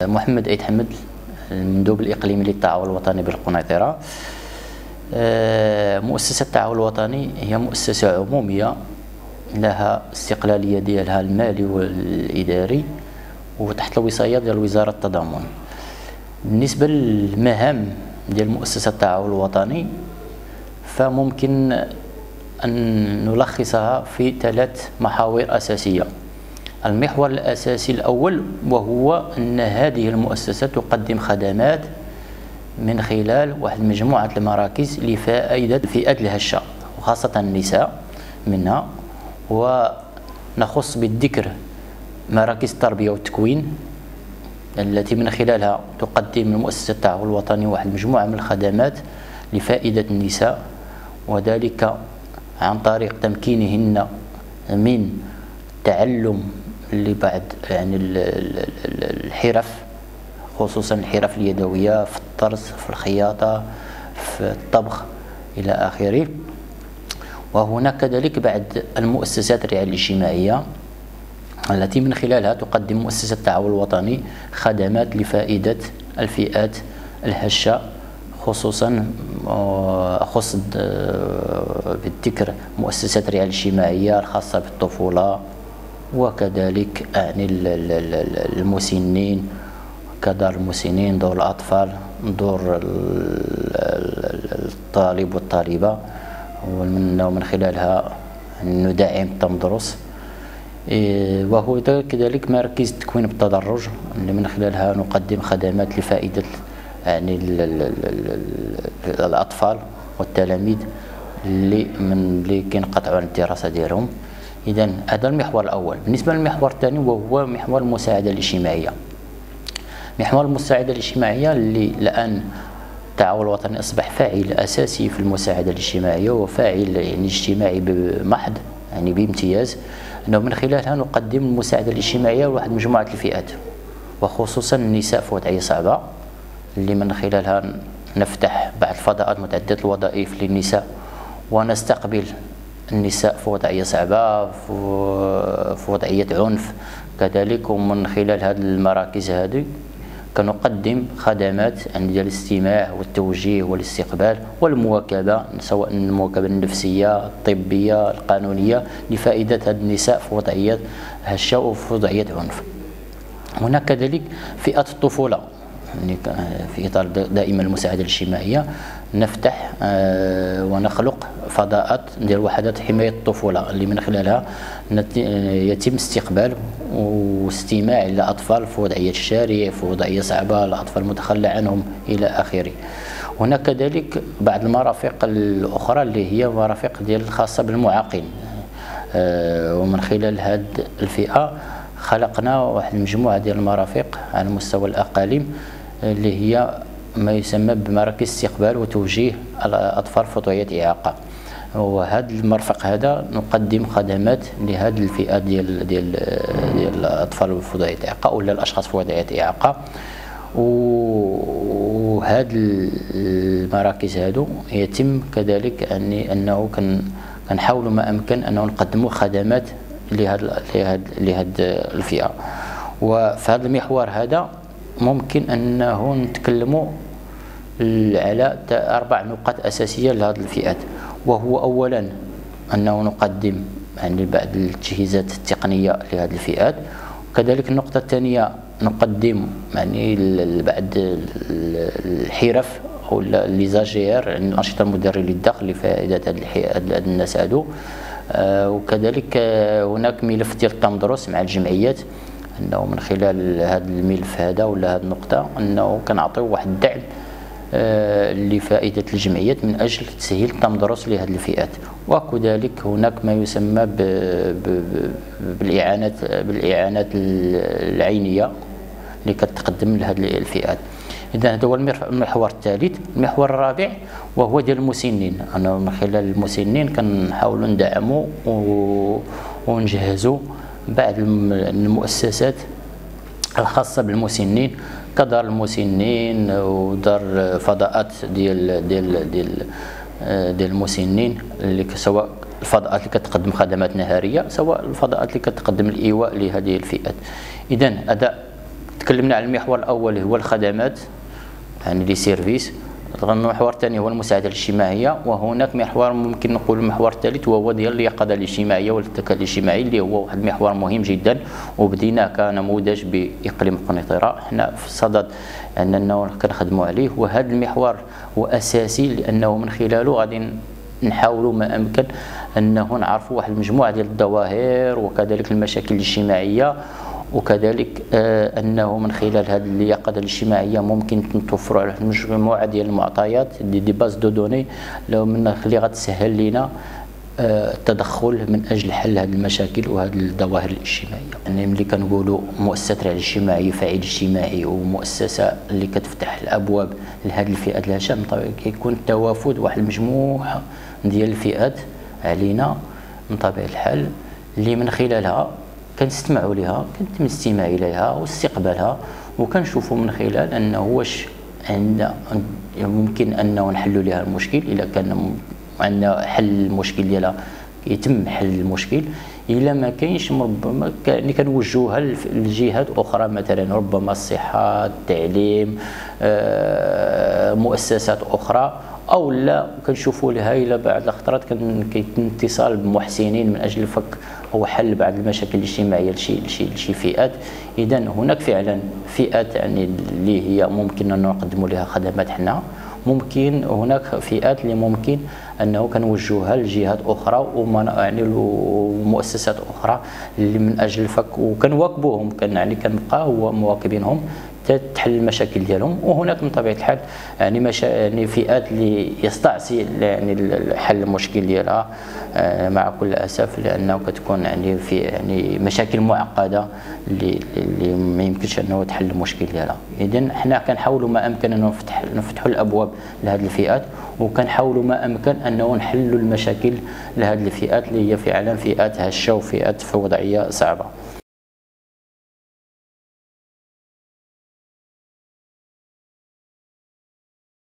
محمد أيد حمد، المندوب الإقليمي للتعاون الوطني بالقنيطرة. مؤسسة التعاون الوطني هي مؤسسة عمومية لها استقلالية ديالها المالي والإداري وتحت الوصاية ديال وزارة التضامن. بالنسبة للمهام ديال مؤسسة التعاون الوطني فممكن أن نلخصها في 3 محاور أساسية. المحور الأساسي الأول وهو أن هذه المؤسسة تقدم خدمات من خلال واحد مجموعة المراكز لفائدة الفئات الهشة وخاصة النساء منها، ونخص بالذكر مراكز التربية والتكوين التي من خلالها تقدم المؤسسة التعاون الوطني واحد مجموعة من الخدمات لفائدة النساء، وذلك عن طريق تمكينهن من تعلم لبعض الحرف، خصوصا الحرف اليدوية في الطرز، في الخياطة، في الطبخ إلى آخره. وهناك كذلك بعض المؤسسات الرعاية الاجتماعية التي من خلالها تقدم مؤسسة التعاون الوطني خدمات لفائدة الفئات الهشة، خصوصا أخص بالذكر مؤسسات الرعاية الاجتماعية الخاصة بالطفولة، وكذلك المسنين كدار المسنين، دور الأطفال، دور الطالب والطالبة، ومن خلالها ندعم التمدرس. وهو كذلك مراكز التكوين بالتدرج اللي من خلالها نقدم خدمات لفائدة يعني الأطفال والتلاميذ اللي كينقطعوا عن الدراسة ديالهم. إذا هذا المحور الأول. بالنسبة للمحور الثاني وهو محور المساعدة الاجتماعية. محور المساعدة الاجتماعية اللي الآن التعاون الوطني أصبح فاعل أساسي في المساعدة الاجتماعية وفاعل يعني اجتماعي بمحض يعني بامتياز، أنه من خلالها نقدم المساعدة الاجتماعية لواحد مجموعة الفئات وخصوصا النساء في وضعية صعبة، اللي من خلالها نفتح بعض الفضاءات متعددة الوظائف للنساء ونستقبل النساء في وضعية صعبة، في وضعية عنف كذلك. ومن خلال هذه المراكز هذه كنقدم خدمات ديال الاستماع والتوجيه والاستقبال والمواكبة، سواء المواكبة النفسية، الطبية، القانونية، لفائدة هذه النساء في وضعية هشة وفي وضعية عنف. هناك كذلك فئة الطفولة، يعني في إطار دائما المساعدة الاجتماعية نفتح ونخلق فضاءات ديال وحدات حماية الطفولة اللي من خلالها يتم استقبال واستماع إلى أطفال في وضعية الشارع، في وضعية صعبة، الأطفال المتخلى عنهم إلى آخره. هناك كذلك بعض المرافق الأخرى اللي هي مرافق ديال الخاصة بالمعاقين، ومن خلال هذه الفئة خلقنا واحد المجموعة ديال المرافق على مستوى الأقاليم اللي هي ما يسمى بمراكز استقبال وتوجيه الأطفال في وضعية إعاقة. وهذا المرفق هذا نقدم خدمات لهذه الفئات ديال الأطفال في وضعية إعاقة ولا الأشخاص في وضعية إعاقة. وهذه المراكز هذو يتم كذلك أنه كنحاولوا ما أمكن أنه نقدموا خدمات لهذه الفئة. وفي هذا المحور هذا ممكن أنه نتكلموا على 4 نقاط أساسية لهذه الفئات، وهو أولا أنه نقدم يعني بعض التجهيزات التقنية لهذه الفئات، وكذلك النقطة الثانية نقدم يعني بعض الحرف أو ليزاجير يعني الأنشطة المدربة للدخل لفائدة هذه الناس هذو. وكذلك هناك ملف ديال التمدرس مع الجمعيات، أنه من خلال هذا الملف هذا ولا هذه النقطة أنه كنعطيو واحد الدعم لفائدة الجمعيات من أجل تسهيل التمدرس لهذه الفئات. وكذلك هناك ما يسمى بالإعانات العينية اللي كتقدم لهذه الفئات. إذا هذا هو المحور الثالث. المحور الرابع وهو ديال المسنين، أنا من خلال المسنين كنحاولوا ندعموا ونجهزوا بعض المؤسسات الخاصة بالمسنين كدار المسنين ودار فضاءات ديال المسنين اللي سواء الفضاءات اللي كتقدم خدمات نهارية سواء الفضاءات اللي كتقدم الإيواء لهذه الفئات. إذن هذا تكلمنا على المحور الاول هو الخدمات، يعني لي سيرفيس. المحور الثاني هو المساعده الاجتماعيه، وهناك محور ممكن نقول المحور الثالث وهو ديال اليقظه الاجتماعيه والاتكال الاجتماعي، اللي هو واحد المحور مهم جدا وبدينا كنموذج باقليم قنيطره. حنا في صدد اننا كنخدموا عليه، وهذا المحور هو اساسي لانه من خلاله غادي نحاولوا ما امكن انه نعرفوا واحد المجموعه ديال الظواهر وكذلك المشاكل الاجتماعيه، وكذلك انه من خلال هذه اليقظه الاجتماعيه ممكن نتوفروا على مجموعه ديال المعطيات دي باز دو دوني اللي غتسهل لنا التدخل من اجل حل هذه المشاكل وهذه الظواهر الاجتماعيه. يعني ملي كنقولوا مؤسسه رعايه اجتماعي فاعل اجتماعي ومؤسسه اللي كتفتح الابواب لهذه الفئات الهشام، طبعا كيكون توافد واحد المجموعه ديال الفئات علينا من طبيعه الحال، اللي من خلالها كنستمعوا لها، كنتم الاستماع اليها واستقبالها، وكنشوفوا من خلال انه واش عندنا ممكن انه نحلوا لها المشكل. الا كان عندنا حل المشكل ديالها يتم حل المشكل، الا ما كاينش ربما كنوجهوها لجهات اخرى، مثلا ربما الصحه، التعليم، مؤسسات اخرى، او لا كنشوفوا لها الى بعض الخطرات كيتم اتصال بمحسنين من اجل فك او حل بعض المشاكل الاجتماعيه لشي فئات. اذا هناك فعلا فئات يعني اللي هي ممكن ان نقدموا لها خدمات حنا، ممكن هناك فئات اللي ممكن انه كنوجهوها لجهات اخرى يعني ومؤسسات اخرى اللي من اجل الفك، وكنواكبوهم يعني كنبقاو مواكبينهم تحل المشاكل ديالهم. وهناك من طبيعه الحال يعني فئات اللي يستعصي يعني حل المشكل ديالها مع كل اسف، لانه كتكون يعني في يعني مشاكل معقده اللي ما يمكنش انه تحل المشكل ديالها. اذا حنا كنحاولوا ما امكن انه نفتحوا الابواب لهذه الفئات، وكنحاولوا ما امكن انه نحلوا المشاكل لهذه الفئات اللي هي فعلا فئات هشه وفئات في وضعيه صعبه.